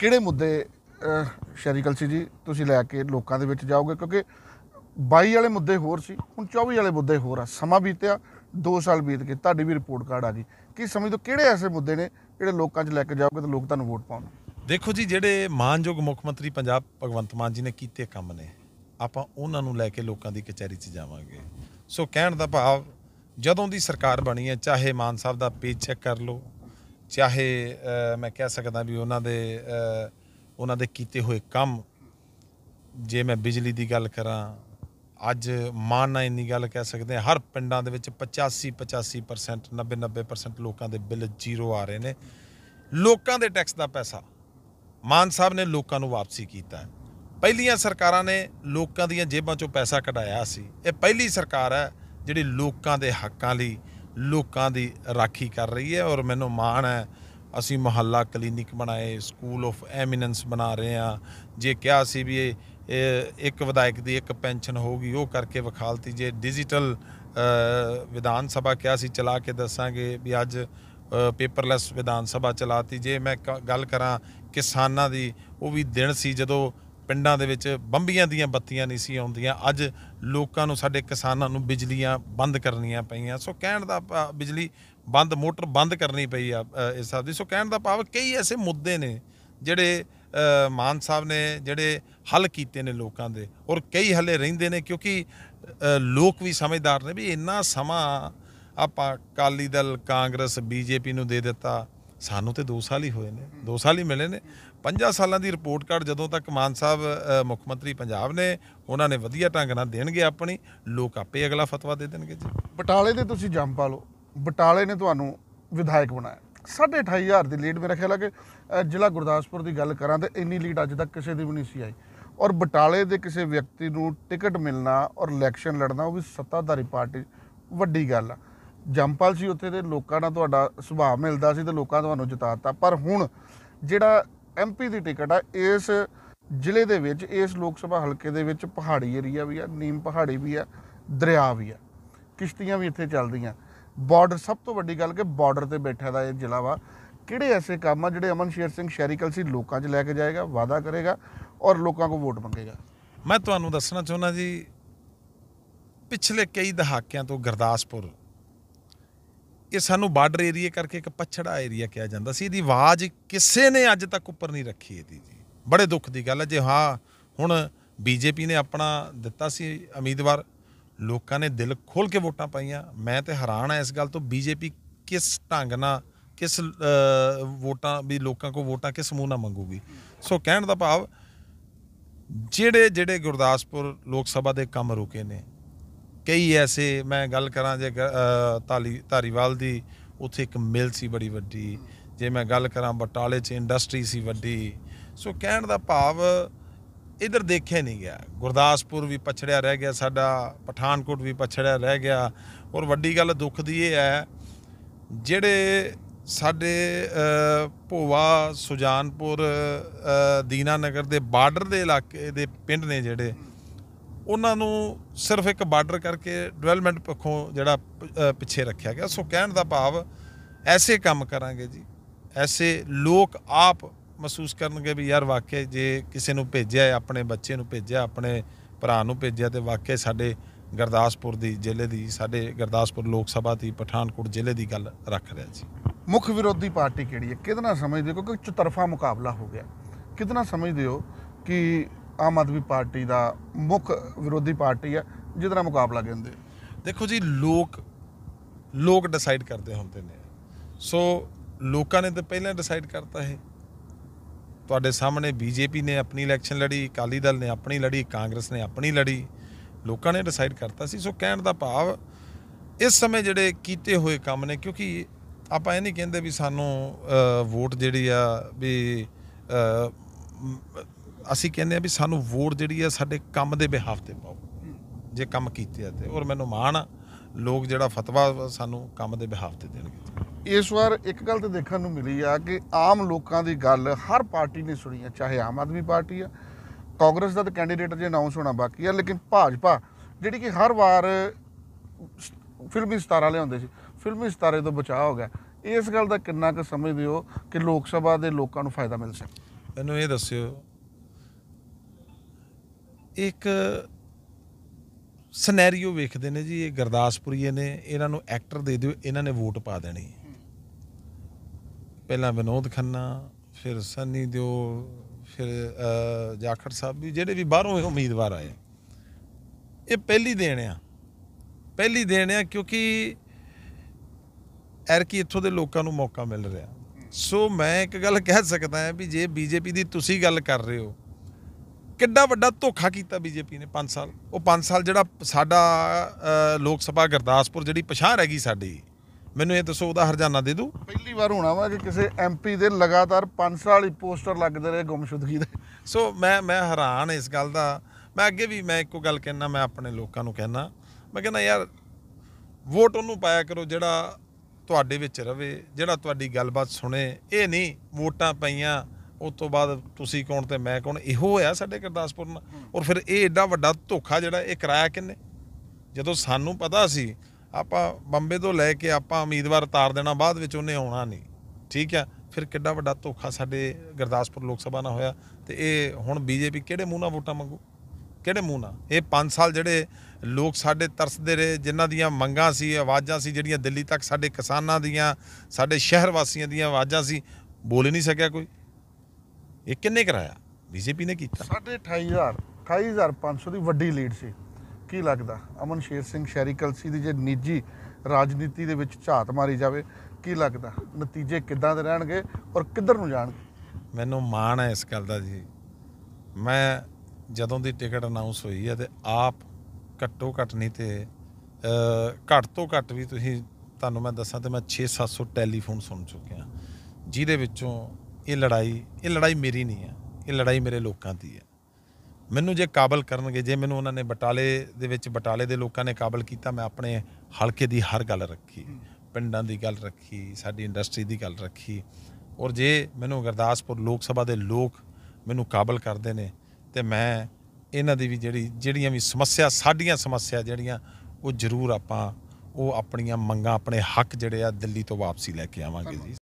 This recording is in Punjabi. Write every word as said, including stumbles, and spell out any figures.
ਕਿਹੜੇ ਮੁੱਦੇ ਸ਼ਹਿਰੀ ਕਲਸੀ ਜੀ ਤੁਸੀਂ ਲੈ ਕੇ ਲੋਕਾਂ ਦੇ ਵਿੱਚ ਜਾਓਗੇ? ਕਿਉਂਕਿ ਬਾਈ ਵਾਲੇ ਮੁੱਦੇ ਹੋਰ ਸੀ, ਹੁਣ ਚੌਵੀ ਵਾਲੇ ਮੁੱਦੇ ਹੋਰ ਆ। ਸਮਾਂ ਬੀਤਿਆ, ਦੋ ਸਾਲ ਬੀਤ ਗਏ, ਤੁਹਾਡੀ ਵੀ ਰਿਪੋਰਟ ਕਾਰਡ ਆ ਗਈ। ਕੀ ਸਮਝਦੇ ਕਿਹੜੇ ਐਸੇ ਮੁੱਦੇ ਨੇ ਜਿਹੜੇ ਲੋਕਾਂ 'ਚ ਲੈ ਕੇ ਜਾਓਗੇ ਤਾਂ ਲੋਕ ਤੁਹਾਨੂੰ ਵੋਟ ਪਾਉਣ? ਦੇਖੋ ਜੀ, ਜਿਹੜੇ ਮਾਨਯੋਗ ਮੁੱਖ ਮੰਤਰੀ ਪੰਜਾਬ ਭਗਵੰਤ ਮਾਨ ਜੀ ਨੇ ਕੀਤੇ ਕੰਮ ਨੇ, ਆਪਾਂ ਉਹਨਾਂ ਨੂੰ ਲੈ ਕੇ ਲੋਕਾਂ ਦੀ ਕਚਹਿਰੀ 'ਚ ਜਾਵਾਂਗੇ। ਸੋ ਕਹਿਣ ਦਾ ਭਾਵ, ਜਦੋਂ ਦੀ ਸਰਕਾਰ ਬਣੀ ਹੈ, ਚਾਹੇ ਮਾਨ ਸਾਹਿਬ ਦਾ ਪੇਜ ਚੈੱਕ ਕਰ ਲਓ, ਚਾਹੇ ਮੈਂ ਕਹਿ ਸਕਦਾ ਵੀ ਉਹਨਾਂ ਦੇ ਉਹਨਾਂ ਦੇ ਕੀਤੇ ਹੋਏ ਕੰਮ, ਜੇ ਮੈਂ ਬਿਜਲੀ ਦੀ ਗੱਲ ਕਰਾਂ, ਅੱਜ ਮਾਨ ਨਾਲ ਇੰਨੀ ਗੱਲ ਕਹਿ ਸਕਦੇ ਹਾਂ, ਹਰ ਪਿੰਡਾਂ ਦੇ ਵਿੱਚ ਪਚਾਸੀ ਪਚਾਸੀ ਪਰਸੈਂਟ ਨੱਬੇ ਨੱਬੇ ਪਰਸੈਂਟ ਲੋਕਾਂ ਦੇ ਬਿੱਲ ਜ਼ੀਰੋ ਆ ਰਹੇ ਨੇ। ਲੋਕਾਂ ਦੇ ਟੈਕਸ ਦਾ ਪੈਸਾ ਮਾਨ ਸਾਹਿਬ ਨੇ ਲੋਕਾਂ ਨੂੰ ਵਾਪਸੀ ਕੀਤਾ। ਪਹਿਲੀਆਂ ਸਰਕਾਰਾਂ ਨੇ ਲੋਕਾਂ ਦੀਆਂ ਜੇਬਾਂ 'ਚੋਂ ਪੈਸਾ ਕਢਾਇਆ ਸੀ। ਇਹ ਪਹਿਲੀ ਸਰਕਾਰ ਹੈ ਜਿਹੜੀ ਲੋਕਾਂ ਦੇ ਹੱਕਾਂ ਲਈ ਲੋਕਾਂ ਦੀ ਰਾਖੀ ਕਰ ਰਹੀ ਹੈ। ਔਰ ਮੈਨੂੰ ਮਾਣ ਹੈ, ਅਸੀਂ ਮੁਹੱਲਾ ਕਲੀਨਿਕ ਬਣਾਏ, ਸਕੂਲ ਆਫ ਐਮੀਨੈਂਸ ਬਣਾ ਰਹੇ ਹਾਂ। ਜੇ ਕਿਹਾ ਸੀ ਵੀ ਇਹ ਇੱਕ ਵਿਧਾਇਕ ਦੀ ਇੱਕ ਪੈਨਸ਼ਨ ਹੋਊਗੀ, ਉਹ ਕਰਕੇ ਵਿਖਾਲਤੀ। ਜੇ ਡਿਜੀਟਲ ਵਿਧਾਨ ਸਭਾ ਕਿਹਾ ਸੀ ਚਲਾ ਕੇ ਦੱਸਾਂਗੇ, ਵੀ ਅੱਜ ਪੇਪਰਲੈਸ ਵਿਧਾਨ ਸਭਾ ਚਲਾਤੀ। ਜੇ ਮੈਂ ਗੱਲ ਕਰਾਂ ਕਿਸਾਨਾਂ ਦੀ, ਉਹ ਵੀ ਦਿਨ ਸੀ ਜਦੋਂ ਪਿੰਡਾਂ ਦੇ ਵਿੱਚ ਬੰਬੀਆਂ ਦੀਆਂ ਬੱਤੀਆਂ ਨਹੀਂ ਸੀ ਆਉਂਦੀਆਂ। ਅੱਜ ਲੋਕਾਂ ਨੂੰ, ਸਾਡੇ ਕਿਸਾਨਾਂ ਨੂੰ ਬਿਜਲੀਆਂ ਬੰਦ ਕਰਨੀਆਂ ਪਈਆਂ। ਸੋ ਕਹਿਣ ਦਾ ਬਿਜਲੀ ਬੰਦ, ਮੋਟਰ ਬੰਦ ਕਰਨੀ ਪਈ ਆ ਇਸ ਹਿਸਾਬ ਦੀ। ਸੋ ਕਹਿਣ ਦਾ ਭਾਵ, ਕਈ ਐਸੇ ਮੁੱਦੇ ਨੇ ਜਿਹੜੇ ਮਾਨ ਸਾਹਿਬ ਨੇ ਜਿਹੜੇ ਹੱਲ ਕੀਤੇ ਨੇ ਲੋਕਾਂ ਦੇ, ਔਰ ਕਈ ਹੱਲੇ ਰਹਿੰਦੇ ਨੇ। ਕਿਉਂਕਿ ਲੋਕ ਵੀ ਸਮਝਦਾਰ ਨੇ ਵੀ ਇੰਨਾ ਸਮਾਂ ਆਪਾਂ ਅਕਾਲੀ ਦਲ, ਕਾਂਗਰਸ, ਬੀਜੇਪੀ ਨੂੰ ਦੇ ਦਿੱਤਾ, ਸਾਨੂੰ ਤੇ ਦੋ ਸਾਲ ਹੀ ਹੋਏ ਨੇ, ਦੋ ਸਾਲ ਹੀ ਮਿਲੇ ਨੇ। ਪੰਜਾਂ ਸਾਲਾਂ ਦੀ ਰਿਪੋਰਟ ਕਾਰਡ ਜਦੋਂ ਤੱਕ ਮਾਨ ਸਾਹਿਬ ਮੁੱਖ ਮੰਤਰੀ ਪੰਜਾਬ ਨੇ, ਉਹਨਾਂ ਨੇ ਵਧੀਆ ਢੰਗ ਨਾਲ ਦੇਣਗੇ ਆਪਣੀ, ਲੋਕ ਆਪੇ ਅਗਲਾ ਫਤਵਾ ਦੇ ਦੇਣਗੇ ਜੀ। ਬਟਾਲੇ ਦੇ ਤੁਸੀਂ ਜੰਮ ਪਾ ਲਓ, ਬਟਾਲੇ ਨੇ ਤੁਹਾਨੂੰ ਵਿਧਾਇਕ ਬਣਾਇਆ, ਸਾਢੇ ਅਠਾਈ ਹਜ਼ਾਰ ਦੀ ਲੀਡ। ਮੇਰਾ ਖਿਆਲ ਹੈ ਕਿ ਜ਼ਿਲ੍ਹਾ ਗੁਰਦਾਸਪੁਰ ਦੀ ਗੱਲ ਕਰਾਂ ਤਾਂ ਇੰਨੀ ਲੀਡ ਅੱਜ ਤੱਕ ਕਿਸੇ ਦੀ ਵੀ ਨਹੀਂ ਸੀ ਆਈ। ਔਰ ਬਟਾਲੇ ਦੇ ਕਿਸੇ ਵਿਅਕਤੀ ਨੂੰ ਟਿਕਟ ਮਿਲਣਾ ਔਰ ਇਲੈਕਸ਼ਨ ਲੜਨਾ, ਉਹ ਵੀ ਸੱਤਾਧਾਰੀ ਪਾਰਟੀ, ਵੱਡੀ ਗੱਲ ਆ। ਜੰਮਪਲ ਸੀ ਉੱਥੇ ਦੇ, ਲੋਕਾਂ ਨਾਲ ਤੁਹਾਡਾ ਸੁਭਾਅ ਮਿਲਦਾ ਸੀ ਤੇ ਲੋਕਾਂ ਤੁਹਾਨੂੰ ਜਿਤਾਤਾ। ਪਰ ਹੁਣ ਜਿਹੜਾ ਐਮ ਪੀ ਦੀ ਟਿਕਟ ਆ, ਇਸ ਜ਼ਿਲ੍ਹੇ ਦੇ ਵਿੱਚ, ਇਸ ਲੋਕ ਸਭਾ ਹਲਕੇ ਦੇ ਵਿੱਚ ਪਹਾੜੀ ਏਰੀਆ ਵੀ ਆ, ਨੀਮ ਪਹਾੜੀ ਵੀ ਆ, ਦਰਿਆ ਵੀ ਆ, ਕਿਸ਼ਤੀਆਂ ਵੀ ਇੱਥੇ ਚੱਲਦੀਆਂ। ਬਾਰਡਰ, ਸਭ ਤੋਂ ਵੱਡੀ ਗੱਲ ਕਿ ਬਾਰਡਰ ਤੇ ਬੈਠਾ ਦਾ ਇਹ ਜ਼ਿਲ੍ਹਾ ਵਾ। ਕਿਹੜੇ ਐਸੇ ਕੰਮ ਆ ਜਿਹੜੇ ਅਮਨ ਸ਼ੇਰ ਸਿੰਘ ਸ਼ਹਿਰੀ ਕਲਸੀ ਲੋਕਾਂ 'ਚ ਲੈ ਕੇ ਜਾਏਗਾ, ਵਾਅਦਾ ਕਰੇਗਾ ਔਰ ਲੋਕਾਂ ਕੋਲ ਵੋਟ ਮੰਗੇਗਾ? ਮੈਂ ਤੁਹਾਨੂੰ ਦੱਸਣਾ ਚਾਹੁੰਦਾ ਜੀ, ਪਿਛਲੇ ਕਈ ਦਹਾਕਿਆਂ ਤੋਂ ਗੁਰਦਾਸਪੁਰ, ਇਹ ਸਾਨੂੰ ਬਾਰਡਰ ਏਰੀਏ ਕਰਕੇ ਇੱਕ ਪਛੜਾ ਏਰੀਆ ਕਿਹਾ ਜਾਂਦਾ ਸੀ। ਇਹਦੀ ਆਵਾਜ਼ ਕਿਸੇ ਨੇ ਅੱਜ ਤੱਕ ਉੱਪਰ ਨਹੀਂ ਰੱਖੀ ਇਹਦੀ ਜੀ। ਬੜੇ ਦੁੱਖ ਦੀ ਗੱਲ ਹੈ। ਜੇ ਹਾਂ ਹੁਣ ਬੀਜੇਪੀ ਨੇ ਆਪਣਾ ਦਿੱਤਾ ਸੀ ਉਮੀਦਵਾਰ, ਲੋਕਾਂ ਨੇ ਦਿਲ ਖੋਲ੍ਹ ਕੇ ਵੋਟਾਂ ਪਾਈਆਂ। ਮੈਂ ਤਾਂ ਹੈਰਾਨ ਹਾਂ ਇਸ ਗੱਲ ਤੋਂ, ਬੀਜੇਪੀ ਕਿਸ ਢੰਗ ਨਾਲ, ਕਿਸ ਵੋਟਾਂ ਵੀ ਲੋਕਾਂ ਕੋਲ ਵੋਟਾਂ ਕਿਸ ਮੂੰਹ ਨਾਲ ਮੰਗੂਗੀ। ਸੋ ਕਹਿਣ ਦਾ ਭਾਵ, ਜਿਹੜੇ ਜਿਹੜੇ ਗੁਰਦਾਸਪੁਰ ਲੋਕ ਸਭਾ ਦੇ ਕੰਮ ਰੁਕੇ ਨੇ, ਕਈ ਐਸੇ, ਮੈਂ ਗੱਲ ਕਰਾਂ ਜੇ ਧਾਲੀ ਧਾਰੀਵਾਲ ਦੀ, ਉੱਥੇ ਇੱਕ ਮਿਲ ਸੀ ਬੜੀ ਵੱਡੀ। ਜੇ ਮੈਂ ਗੱਲ ਕਰਾਂ ਬਟਾਲੇ 'ਚ ਇੰਡਸਟਰੀ ਸੀ ਵੱਡੀ। ਸੋ ਕਹਿਣ ਦਾ ਭਾਵ, ਇੱਧਰ ਦੇਖਿਆ ਨਹੀਂ ਗਿਆ। ਗੁਰਦਾਸਪੁਰ ਵੀ ਪਛੜਿਆ ਰਹਿ ਗਿਆ ਸਾਡਾ, ਪਠਾਨਕੋਟ ਵੀ ਪਛੜਿਆ ਰਹਿ ਗਿਆ। ਔਰ ਵੱਡੀ ਗੱਲ ਦੁੱਖ ਦੀ ਇਹ ਹੈ, ਜਿਹੜੇ ਸਾਡੇ ਭੋਵਾ, ਸੁਜਾਨਪੁਰ, ਦੀਨਾਨਗਰ ਦੇ ਬਾਰਡਰ ਦੇ ਇਲਾਕੇ ਦੇ ਪਿੰਡ ਨੇ ਜਿਹੜੇ, ਉਹਨਾਂ ਨੂੰ ਸਿਰਫ ਇੱਕ ਬਾਰਡਰ ਕਰਕੇ ਡਿਵੈਲਪਮੈਂਟ ਪੱਖੋਂ ਜਿਹੜਾ ਪਿੱਛੇ ਰੱਖਿਆ ਗਿਆ। ਸੋ ਕਹਿਣ ਦਾ ਭਾਵ, ਐਸੇ ਕੰਮ ਕਰਾਂਗੇ ਜੀ, ਐਸੇ ਲੋਕ ਆਪ ਮਹਿਸੂਸ ਕਰਨਗੇ ਵੀ ਯਾਰ ਵਾਕਿਆ ਜੇ ਕਿਸੇ ਨੂੰ ਭੇਜਿਆ, ਆਪਣੇ ਬੱਚੇ ਨੂੰ ਭੇਜਿਆ, ਆਪਣੇ ਭਰਾ ਨੂੰ ਭੇਜਿਆ, ਤੇ ਵਾਕਿਆ ਸਾਡੇ ਗੁਰਦਾਸਪੁਰ ਦੀ ਜ਼ਿਲ੍ਹੇ ਦੀ, ਸਾਡੇ ਗੁਰਦਾਸਪੁਰ ਲੋਕ ਸਭਾ ਦੀ, ਪਠਾਨਕੋਟ ਜ਼ਿਲ੍ਹੇ ਦੀ ਗੱਲ ਰੱਖ ਰਿਹਾ ਜੀ। ਮੁੱਖ ਵਿਰੋਧੀ ਪਾਰਟੀ ਕਿਹੜੀ ਹੈ? ਕਿਹਦੇ ਸਮਝਦੇ ਹੋ? ਕਿਉਂਕਿ ਚੁਤਰਫਾ ਮੁਕਾਬਲਾ ਹੋ ਗਿਆ। ਕਿਹਦੇ ਸਮਝਦੇ ਹੋ ਕਿ ਆਮ ਆਦਮੀ ਪਾਰਟੀ ਦਾ ਮੁੱਖ ਵਿਰੋਧੀ ਪਾਰਟੀ ਹੈ ਜਿਹਦੇ ਨਾਲ ਮੁਕਾਬਲਾ ਕਹਿੰਦੇ? ਦੇਖੋ ਜੀ, ਲੋਕ ਲੋਕ ਡਿਸਾਈਡ ਕਰਦੇ ਹੁੰਦੇ ਨੇ। ਸੋ ਲੋਕਾਂ ਨੇ ਤਾਂ ਪਹਿਲਾਂ ਡਿਸਾਈਡ ਕਰਤਾ ਇਹ। ਤੁਹਾਡੇ ਸਾਹਮਣੇ ਬੀਜੇਪੀ ਨੇ ਆਪਣੀ ਇਲੈਕਸ਼ਨ ਲੜੀ, ਅਕਾਲੀ ਦਲ ਨੇ ਆਪਣੀ ਲੜੀ, ਕਾਂਗਰਸ ਨੇ ਆਪਣੀ ਲੜੀ, ਲੋਕਾਂ ਨੇ ਡਿਸਾਈਡ ਕਰਤਾ ਸੀ। ਸੋ ਕਹਿਣ ਦਾ ਭਾਵ, ਇਸ ਸਮੇਂ ਜਿਹੜੇ ਕੀਤੇ ਹੋਏ ਕੰਮ ਨੇ, ਕਿਉਂਕਿ ਆਪਾਂ ਇਹ ਨਹੀਂ ਕਹਿੰਦੇ ਵੀ ਸਾਨੂੰ ਵੋਟ ਜਿਹੜੀ ਆ ਵੀ, ਅਸੀਂ ਕਹਿੰਦੇ ਆ ਵੀ ਸਾਨੂੰ ਵੋਟ ਜਿਹੜੀ ਆ ਸਾਡੇ ਕੰਮ ਦੇ ਬਿਹਾਫ 'ਤੇ ਪਾਓ, ਜੇ ਕੰਮ ਕੀਤੇ ਆ ਤੇ। ਔਰ ਮੈਨੂੰ ਮਾਣ ਆ, ਲੋਕ ਜਿਹੜਾ ਫਤਵਾ ਸਾਨੂੰ ਕੰਮ ਦੇ ਬਿਹਾਫ 'ਤੇ ਦੇਣਗੇ। ਇਸ ਵਾਰ ਇੱਕ ਗੱਲ ਤਾਂ ਦੇਖਣ ਨੂੰ ਮਿਲੀ ਆ ਕਿ ਆਮ ਲੋਕਾਂ ਦੀ ਗੱਲ ਹਰ ਪਾਰਟੀ ਨੇ ਸੁਣੀ ਆ, ਚਾਹੇ ਆਮ ਆਦਮੀ ਪਾਰਟੀ ਆ, ਕਾਂਗਰਸ ਦਾ ਤਾਂ ਕੈਂਡੀਡੇਟ ਜੇ ਅਨਾਊਂਸ ਹੋਣਾ ਬਾਕੀ ਆ, ਲੇਕਿਨ ਭਾਜਪਾ ਜਿਹੜੀ ਕਿ ਹਰ ਵਾਰ ਫਿਲਮੀ ਸਿਤਾਰਾ ਲਿਆਉਂਦੇ ਸੀ, ਫਿਲਮੀ ਸਿਤਾਰੇ ਤੋਂ ਬਚਾਅ ਹੋ ਗਿਆ। ਇਸ ਗੱਲ ਦਾ ਕਿੰਨਾ ਕੁ ਸਮਝਦੇ ਹੋ ਕਿ ਲੋਕ ਸਭਾ ਦੇ ਲੋਕਾਂ ਨੂੰ ਫਾਇਦਾ ਮਿਲ ਸਕਦਾ? ਮੈਨੂੰ ਇਹ ਦੱਸਿਓ, ਇੱਕ ਸਿਨੈਰੀਓ ਵੇਖਦੇ ਨੇ ਜੀ, ਇਹ ਗੁਰਦਾਸਪੁਰੀਏ ਨੇ, ਇਹਨਾਂ ਨੂੰ ਐਕਟਰ ਦੇ ਦਿਓ, ਇਹਨਾਂ ਨੇ ਵੋਟ ਪਾ ਦੇਣੀ। ਪਹਿਲਾਂ ਵਿਨੋਦ ਖੰਨਾ, ਫਿਰ ਸੰਨੀ ਦਿਓਲ, ਫਿਰ ਜਾਖੜ ਸਾਹਿਬ, ਵੀ ਜਿਹੜੇ ਵੀ ਬਾਹਰੋਂ ਉਮੀਦਵਾਰ ਆਏ, ਇਹ ਪਹਿਲੀ ਦੇਣ ਆ, ਪਹਿਲੀ ਦੇਣ ਆ, ਕਿਉਂਕਿ ਐਰਕੀ ਇੱਥੋਂ ਦੇ ਲੋਕਾਂ ਨੂੰ ਮੌਕਾ ਮਿਲ ਰਿਹਾ। ਸੋ ਮੈਂ ਇੱਕ ਗੱਲ ਕਹਿ ਸਕਦਾ ਹਾਂ ਵੀ ਜੇ ਬੀਜੇਪੀ ਦੀ ਤੁਸੀਂ ਗੱਲ ਕਰ ਰਹੇ ਹੋ, ਕਿੱਡਾ ਵੱਡਾ ਧੋਖਾ ਕੀਤਾ ਬੀਜੇਪੀ ਨੇ ਪੰਜ ਸਾਲ। ਉਹ ਪੰਜ ਸਾਲ ਜਿਹੜਾ ਸਾਡਾ ਲੋਕ ਸਭਾ ਗੁਰਦਾਸਪੁਰ ਜਿਹੜੀ ਪਛਾਣ ਰਹਿ ਗਈ ਸਾਡੀ, ਮੈਨੂੰ ਇਹ ਦੱਸੋ ਉਹਦਾ ਹਰਜਾਨਾ ਦੇ ਦੂ। ਪਹਿਲੀ ਵਾਰ ਹੋਣਾ ਵਾ ਕਿ ਕਿਸੇ ਐਮਪੀ ਦੇ ਲਗਾਤਾਰ ਪੰਜ ਸਾਲ ਹੀ ਪੋਸਟਰ ਲੱਗਦੇ ਰਹੇ ਗੁੰਮਸ਼ੁਦਗੀ ਦੇ। ਸੋ ਮੈਂ ਮੈਂ ਹੈਰਾਨ ਇਸ ਗੱਲ ਦਾ। ਮੈਂ ਅੱਗੇ ਵੀ ਮੈਂ ਇੱਕੋ ਗੱਲ ਕਹਿਣਾ, ਮੈਂ ਆਪਣੇ ਲੋਕਾਂ ਨੂੰ ਕਹਿਣਾ, ਮੈਂ ਕਹਿੰਦਾ ਯਾਰ ਵੋਟ ਉਹਨੂੰ ਪਾਇਆ ਕਰੋ ਜਿਹੜਾ ਤੁਹਾਡੇ ਵਿੱਚ ਰਵੇ, ਜਿਹੜਾ ਤੁਹਾਡੀ ਗੱਲਬਾਤ ਸੁਣੇ। ਇਹ ਨਹੀਂ ਵੋਟਾਂ ਪਈਆਂ ਉਸ ਤੋਂ ਬਾਅਦ ਤੁਸੀਂ ਕੌਣ ਤੇ ਮੈਂ ਕੌਣ, ਇਹੋ ਹੋਇਆ ਸਾਡੇ ਗੁਰਦਾਸਪੁਰ ਨਾਲ। ਔਰ ਫਿਰ ਇਹ ਐਡਾ ਵੱਡਾ ਧੋਖਾ ਜਿਹੜਾ ਇਹ ਕਰਾਇਆ ਕਿੰਨੇ? ਜਦੋਂ ਸਾਨੂੰ ਪਤਾ ਸੀ ਆਪਾਂ ਬੰਬੇ ਤੋਂ ਲੈ ਕੇ ਆਪਾਂ ਉਮੀਦਵਾਰ ਉਤਾਰ ਦੇਣਾ, ਬਾਅਦ ਵਿੱਚ ਉਹਨੇ ਆਉਣਾ ਨਹੀਂ, ਠੀਕ ਹੈ। ਫਿਰ ਕਿੱਡਾ ਵੱਡਾ ਧੋਖਾ ਸਾਡੇ ਗੁਰਦਾਸਪੁਰ ਲੋਕ ਸਭਾ ਨਾਲ ਹੋਇਆ। ਤੇ ਇਹ ਹੁਣ ਬੀਜੇਪੀ ਕਿਹੜੇ ਮੂੰਹ ਨਾਲ ਵੋਟਾਂ ਮੰਗੂ, ਕਿਹੜੇ ਮੂੰਹ ਨਾਲ? ਇਹ ਪੰਜ ਸਾਲ ਜਿਹੜੇ ਲੋਕ ਸਾਡੇ ਤਰਸਦੇ ਰਹੇ, ਜਿਨ੍ਹਾਂ ਦੀਆਂ ਮੰਗਾਂ ਸੀ, ਆਵਾਜ਼ਾਂ ਸੀ, ਜਿਹੜੀਆਂ ਦਿੱਲੀ ਤੱਕ ਸਾਡੇ ਕਿਸਾਨਾਂ ਦੀਆਂ, ਸਾਡੇ ਸ਼ਹਿਰ ਵਾਸੀਆਂ ਦੀਆਂ ਆਵਾਜ਼ਾਂ ਸੀ, ਬੋਲ ਹੀ ਨਹੀਂ ਸਕਿਆ ਕੋਈ। ਇਹ ਕਿੰਨੇ ਕਰਾਇਆ? ਬੀਜੇਪੀ ਨੇ ਕੀਤਾ। ਸਾਢੇ ਅਠਾਈ ਹਜ਼ਾਰ ਅਠਾਈ ਹਜ਼ਾਰ ਪੰਜ ਸੌ ਦੀ ਵੱਡੀ ਲੀਡ ਸੀ। ਕੀ ਲੱਗਦਾ ਅਮਨ ਸ਼ੇਰ ਸਿੰਘ ਸ਼ਹਿਰੀ ਕਲਸੀ ਦੀ ਜੇ ਨਿੱਜੀ ਰਾਜਨੀਤੀ ਦੇ ਵਿੱਚ ਝਾਤ ਮਾਰੀ ਜਾਵੇ, ਕੀ ਲੱਗਦਾ ਨਤੀਜੇ ਕਿੱਦਾਂ ਦੇ ਰਹਿਣਗੇ ਔਰ ਕਿੱਧਰ ਨੂੰ ਜਾਣਗੇ? ਮੈਨੂੰ ਮਾਣ ਹੈ ਇਸ ਗੱਲ ਦਾ ਜੀ। ਮੈਂ ਜਦੋਂ ਦੀ ਟਿਕਟ ਅਨਾਊਂਸ ਹੋਈ ਹੈ ਤੇ ਆਪ ਘੱਟੋ ਘੱਟ ਨਹੀਂ ਤੇ ਘੱਟ ਤੋਂ ਘੱਟ ਵੀ ਤੁਸੀਂ, ਤੁਹਾਨੂੰ ਮੈਂ ਦੱਸਾਂ ਤੇ ਮੈਂ ਛੇ ਸੱਤ ਸੌ ਟੈਲੀਫੋਨ ਸੁਣ ਚੁੱਕਿਆ, ਜਿਹਦੇ ਵਿੱਚੋਂ ਇਹ ਲੜਾਈ ਇਹ ਲੜਾਈ ਮੇਰੀ ਨਹੀਂ ਹੈ, ਇਹ ਲੜਾਈ ਮੇਰੇ ਲੋਕਾਂ ਦੀ ਹੈ। ਮੈਨੂੰ ਜੇ ਕਾਬਲ ਕਰਨਗੇ, ਜੇ ਮੈਨੂੰ ਉਹਨਾਂ ਨੇ ਬਟਾਲੇ ਦੇ ਵਿੱਚ ਬਟਾਲੇ ਦੇ ਲੋਕਾਂ ਨੇ ਕਾਬਲ ਕੀਤਾ, ਮੈਂ ਆਪਣੇ ਹਲਕੇ ਦੀ ਹਰ ਗੱਲ ਰੱਖੀ, ਪਿੰਡਾਂ ਦੀ ਗੱਲ ਰੱਖੀ, ਸਾਡੀ ਇੰਡਸਟਰੀ ਦੀ ਗੱਲ ਰੱਖੀ। ਔਰ ਜੇ ਮੈਨੂੰ ਗੁਰਦਾਸਪੁਰ ਲੋਕ ਸਭਾ ਦੇ ਲੋਕ ਮੈਨੂੰ ਕਾਬਲ ਕਰਦੇ ਨੇ ਤੇ ਮੈਂ ਇਹਨਾਂ ਦੀ ਵੀ ਜਿਹੜੀ ਜਿਹੜੀਆਂ ਵੀ ਸਮੱਸਿਆ, ਸਾਡੀਆਂ ਸਮੱਸਿਆ ਜਿਹੜੀਆਂ, ਉਹ ਜ਼ਰੂਰ ਆਪਾਂ ਉਹ ਆਪਣੀਆਂ ਮੰਗਾਂ, ਆਪਣੇ ਹੱਕ ਜਿਹੜੇ ਆ ਦਿੱਲੀ ਤੋਂ ਵਾਪਸੀ ਲੈ ਕੇ ਆਵਾਂਗੇ ਜੀ।